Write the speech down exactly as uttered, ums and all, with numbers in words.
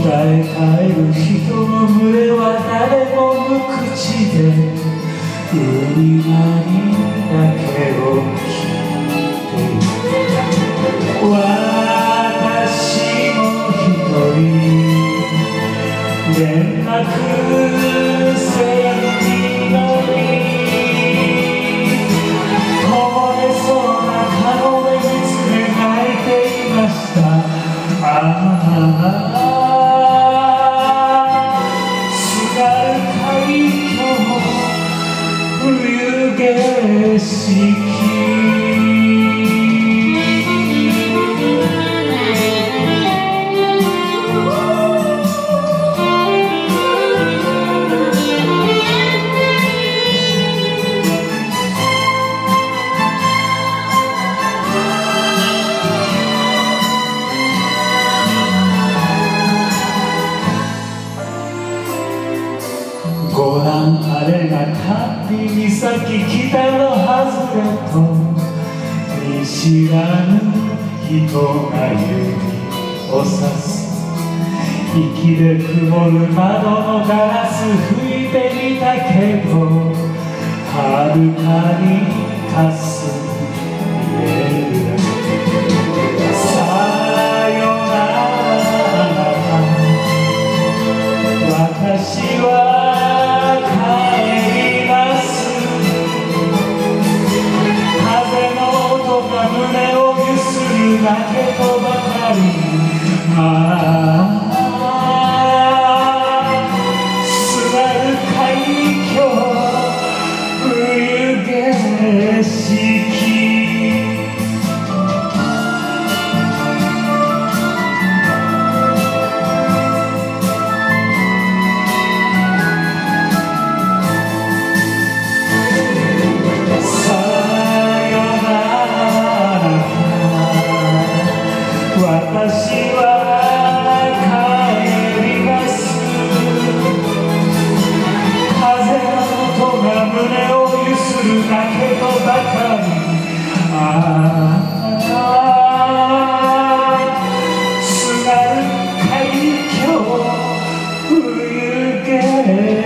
え帰る人の群れは誰も無口で海なりだけを聞いて私も一人連絡船に乗りこぼれそうな顔で見つめ泣いていました。ああ冬景色ご覧あれが管理岬北の外れと見知らぬ人が指をさす息で曇る窓のガラス拭いてみたけどはるかにかすみえるさよなら私は胸をゆするだけとばかりああ津軽海峡冬景色私は帰ります風の音が胸をゆするだけとばかりああ津軽海峡冬景